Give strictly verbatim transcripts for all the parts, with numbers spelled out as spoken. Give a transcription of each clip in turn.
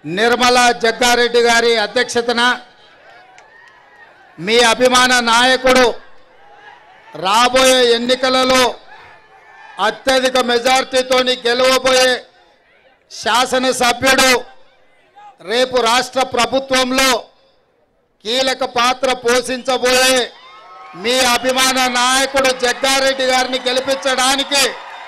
నిర్మలా జగ్గారెడ్డి గారి అధ్యక్షతన మీ అభిమాన నాయకుడు రాబోయే ఎన్నికలలో అత్యధిక మెజార్టీతోని గెలవబోయే శాసనసభ్యుడు రేపు రాష్ట్ర ప్రభుత్వంలో కీలక పాత్ర పోషించబోయే మీ అభిమాన నాయకుడు జగ్గారెడ్డి గారిని గెలిపించడానికి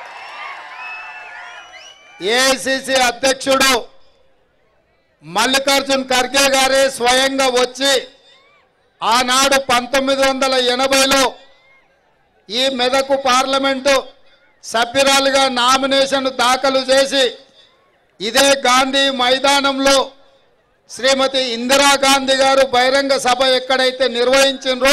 ఏఐసిసి అధ్యక్షుడు మల్లికార్జున్ ఖర్గే గారే స్వయంగా వచ్చి ఆనాడు పంతొమ్మిది వందల ఎనభైలో ఈ మెదకు పార్లమెంటు సభ్యురాలుగా నామినేషన్ దాఖలు చేసి ఇదే గాంధీ మైదానంలో శ్రీమతి ఇందిరాగాంధీ గారు బహిరంగ సభ ఎక్కడైతే నిర్వహించారో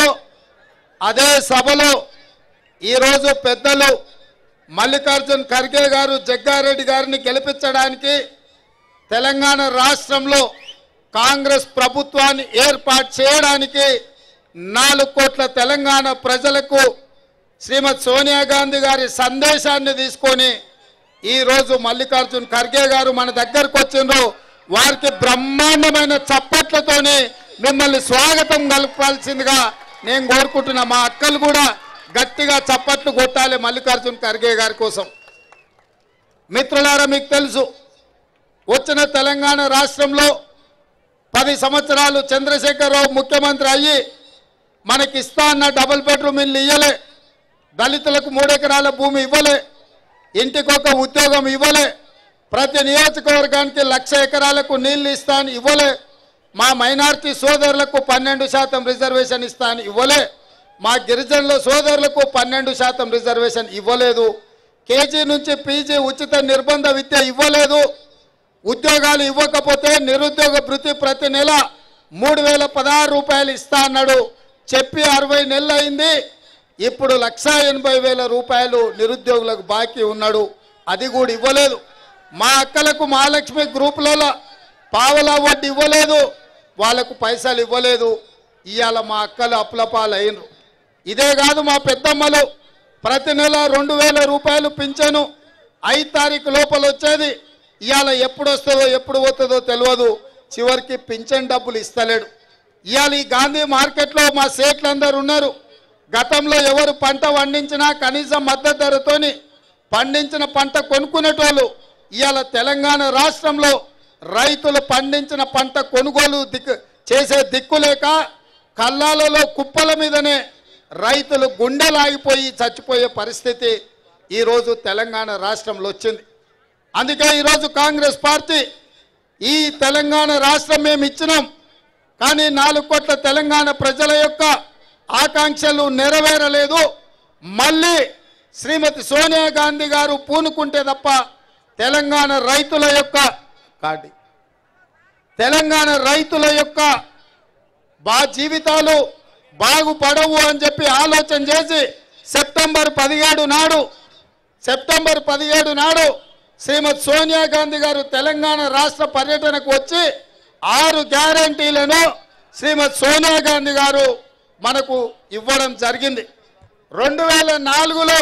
అదే సభలో ఈరోజు పెద్దలు మల్లికార్జున్ ఖర్గే గారు జగ్గారెడ్డి గారిని గెలిపించడానికి తెలంగాణ రాష్ట్రంలో కాంగ్రెస్ ప్రభుత్వాన్ని ఏర్పాటు చేయడానికి నాలుగు కోట్ల తెలంగాణ ప్రజలకు శ్రీమతి సోనియా గాంధీ గారి సందేశాన్ని తీసుకొని ఈరోజు మల్లికార్జున్ ఖర్గే గారు మన దగ్గరకు వచ్చిండ్రు. వారికి బ్రహ్మాండమైన చప్పట్లతోని మిమ్మల్ని స్వాగతం కలపాల్సిందిగా నేను కోరుకుంటున్నా. మా అక్కలు కూడా గట్టిగా చప్పట్లు కొట్టాలి మల్లికార్జున్ ఖర్గే గారి కోసం. మిత్రులారా, మీకు తెలుసు వచ్చిన తెలంగాణ రాష్ట్రంలో పది సంవత్సరాలు చంద్రశేఖరరావు ముఖ్యమంత్రి అయ్యి మనకి ఇస్తా అన్న డబుల్ బెడ్రూమ్ ఇల్లు ఇవ్వలే, దళితులకు మూడెకరాల భూమి ఇవ్వలే, ఇంటికొక ఉద్యోగం ఇవ్వలే, ప్రతి నియోజకవర్గానికి లక్ష ఎకరాలకు నీళ్లు ఇస్తా అని ఇవ్వలే, మా మైనార్టీ సోదరులకు పన్నెండు శాతం రిజర్వేషన్ ఇస్తా అని ఇవ్వలే, మా గిరిజనుల సోదరులకు పన్నెండు శాతం రిజర్వేషన్ ఇవ్వలేదు, కేజీ నుంచి పీజీ ఉచిత నిర్బంధ విద్య ఇవ్వలేదు, ఉద్యోగాలు ఇవ్వకపోతే నిరుద్యోగ భృతి ప్రతి నెల మూడు వేల పదహారు రూపాయలు ఇస్తా అన్నాడు. చెప్పి అరవై నెలలు అయింది. ఇప్పుడు లక్ష ఎనభై వేల రూపాయలు నిరుద్యోగులకు బాకీ ఉన్నాడు, అది కూడా ఇవ్వలేదు. మా అక్కలకు మహాలక్ష్మి గ్రూపులలో పావలా వడ్డీ ఇవ్వలేదు, వాళ్ళకు పైసలు ఇవ్వలేదు. ఇవాళ మా అక్కలు అప్పులపాలు అయినరు. ఇదే కాదు, మా పెద్దమ్మలు ప్రతి నెల రెండు వేల రూపాయలు పింఛను ఐదు తారీఖు లోపల వచ్చేది. ఇవాళ ఎప్పుడు వస్తుందో ఎప్పుడు పోతుందో తెలియదు. చివరికి పింఛన్ డబ్బులు ఇస్తలేడు. ఇవాళ ఈ గాంధీ మార్కెట్లో మా సేట్లు అందరు ఉన్నారు. గతంలో ఎవరు పంట పండించినా కనీసం మద్దతు ధరతోని పండించిన పంట కొనుక్కునేటోళ్ళు. ఇవాళ తెలంగాణ రాష్ట్రంలో రైతులు పండించిన పంట కొనుగోలు దిక్కు చేసే దిక్కులేక కల్లాలలో కుప్పల మీదనే రైతులు గుండెలాగిపోయి చచ్చిపోయే పరిస్థితి ఈరోజు తెలంగాణ రాష్ట్రంలో వచ్చింది. అందుకే ఈరోజు కాంగ్రెస్ పార్టీ ఈ తెలంగాణ రాష్ట్రం మేము ఇచ్చినాం, కానీ నాలుగు కోట్ల తెలంగాణ ప్రజల యొక్క ఆకాంక్షలు నెరవేరలేదు. మళ్ళీ శ్రీమతి సోనియా గాంధీ గారు పూనుకుంటే తప్ప తెలంగాణ రైతుల యొక్క కాటి తెలంగాణ రైతుల యొక్క బా జీవితాలు బాగుపడవు అని చెప్పి ఆలోచన చేసి సెప్టెంబర్ పదిహేడు నాడు సెప్టెంబర్ పదిహేడు నాడు శ్రీమతి సోనియా గాంధీ గారు తెలంగాణ రాష్ట్ర పర్యటనకు వచ్చి ఆరు గ్యారంటీలను శ్రీమతి సోనియా గాంధీ గారు మనకు ఇవ్వడం జరిగింది. రెండు వేల నాలుగులో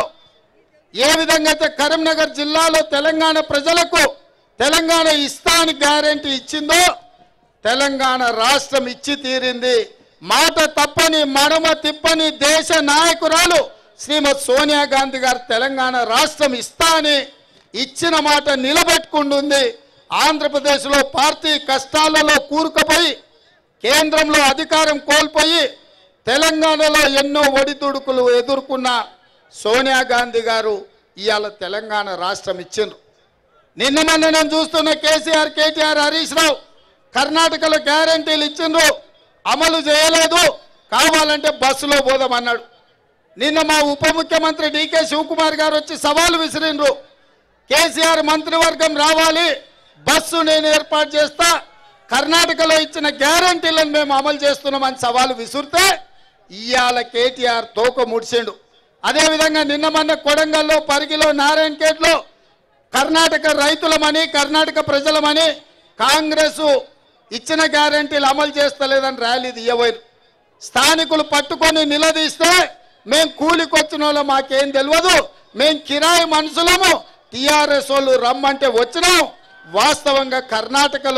ఏ విధంగా అయితే కరీంనగర్ జిల్లాలో తెలంగాణ ప్రజలకు తెలంగాణ ఇస్తాని గ్యారంటీ ఇచ్చిందో తెలంగాణ రాష్ట్రం ఇచ్చి తీరింది. మాట తప్పని మడమ తిప్పని దేశ నాయకురాలు శ్రీమతి సోనియా గాంధీ గారు తెలంగాణ రాష్ట్రం ఇస్తా అని ఇచ్చిన మాట నిలబెట్టుకుంటుంది. ఆంధ్రప్రదేశ్లో పార్టీ కష్టాలలో కూరుకుపోయి కేంద్రంలో అధికారం కోల్పోయి తెలంగాణలో ఎన్నో ఒడిదుడుకులు ఎదుర్కొన్న సోనియా గాంధీ గారు ఇవాళ తెలంగాణ రాష్ట్రం ఇచ్చిండ్రు. నిన్న మొన్న నేను చూస్తున్న కేసీఆర్ కేటీఆర్ హరీష్ రావు కర్ణాటకలో గ్యారంటీలు ఇచ్చిండ్రు, అమలు చేయలేదు, కావాలంటే బస్సులో పోదామన్నాడు. నిన్న మా ఉప ముఖ్యమంత్రి డీకే శివకుమార్ గారు వచ్చి సవాలు విసిరిండ్రు, కేసీఆర్ మంత్రివర్గం రావాలి, బస్సు నేను ఏర్పాటు చేస్తా, కర్ణాటకలో ఇచ్చిన గ్యారంటీలను మేము అమలు చేస్తున్నామని సవాలు విసురితే ఇవాళ కేటీఆర్ తోక ముడిచిండు. అదేవిధంగా నిన్న మొన్న కొడంగల్లో పరిగిలో నారాయణఖేడ్లో కర్ణాటక రైతులమని కర్ణాటక ప్రజలమని కాంగ్రెస్ ఇచ్చిన గ్యారంటీలు అమలు చేస్తలేదని ర్యాలీ తీయబోయారు. స్థానికులు పట్టుకొని నిలదీస్తే మేము కూలికొచ్చిన వాళ్ళు మాకేం తెలియదు, మేము కిరాయి మనుషులము, టీఆర్ఎస్ వాళ్ళు రమ్మంటే వచ్చినాం. వాస్తవంగా కర్ణాటకలో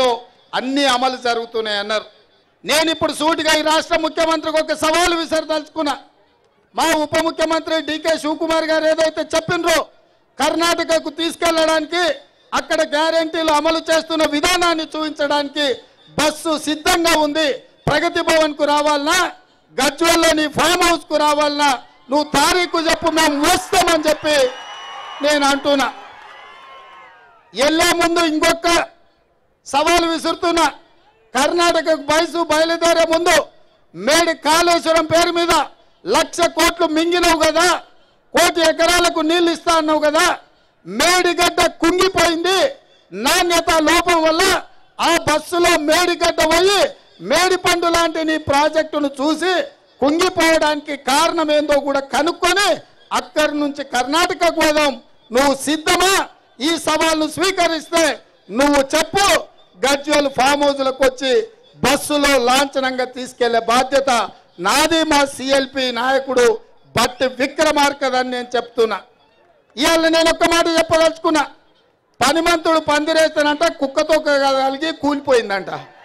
అన్ని అమలు జరుగుతున్నాయి అన్నారు. నేను ఇప్పుడు సూటిగా ఈ రాష్ట్ర ముఖ్యమంత్రికి ఒక సవాలు విసరదలుచుకున్నా. మా ఉప ముఖ్యమంత్రి డికే శివకుమార్ గారు ఏదైతే చెప్పినరో కర్ణాటకకు తీసుకెళ్లడానికి, అక్కడ గ్యారెంటీలు అమలు చేస్తున్న విధానాన్ని చూపించడానికి బస్సు సిద్ధంగా ఉంది. ప్రగతి భవన్ కు రావాలన్నా, గజ్వేల్లోని ఫామ్ హౌస్ కు రావాలన్నా నువ్వు తారీఖు చెప్పు, మేము వస్తామని చెప్పి నేను అంటున్నా. ఎల్లే ముందు ఇంకొక సవాలు విసురుతున్నా. కర్ణాటకకు బస్సు బయలుదేరే ముందు మేడి కాళేశ్వరం పేరు మీద లక్ష కోట్లు మింగినవు కదా, కోటి ఎకరాలకు నీళ్లు ఇస్తా అన్నావు కదా, మేడిగడ్డ కుంగిపోయింది. నాణ్యత లోపం వల్ల ఆ బస్సులో మేడిగడ్డ పోయి మేడిపండు లాంటి నీ ప్రాజెక్టును చూసి కుంగిపోవడానికి కారణం ఏందో కూడా కనుక్కొని అక్కడి నుంచి కర్ణాటకకు పోదాం. నువ్వు సిద్ధమా? ఈ సవాల్ను స్వీకరిస్తే నువ్వు చెప్పు. గజ్వేల్ ఫామ్ హౌస్లకు వచ్చి బస్సులో లాంఛనంగా తీసుకెళ్లే బాధ్యత నాది, మా సిఎల్పి నాయకుడు బట్టి విక్రమార్కదని నేను చెప్తున్నా. ఇవాళ నేను ఒక్క మాట చెప్పదలుచుకున్నా. పనిమంతుడు పందిరేస్తానంట కుక్కతో కలిగి కూలిపోయిందంట.